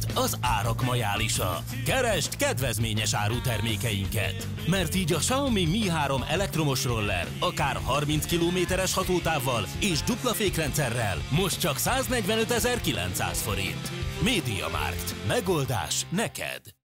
az árak majálisa. Keresd kedvezményes árutermékeinket, mert így a Xiaomi Mi 3 elektromos roller akár 30 km-es hatótávval és dupla fékrendszerrel most csak 145.900 forint. MediaMarkt. Megoldás neked.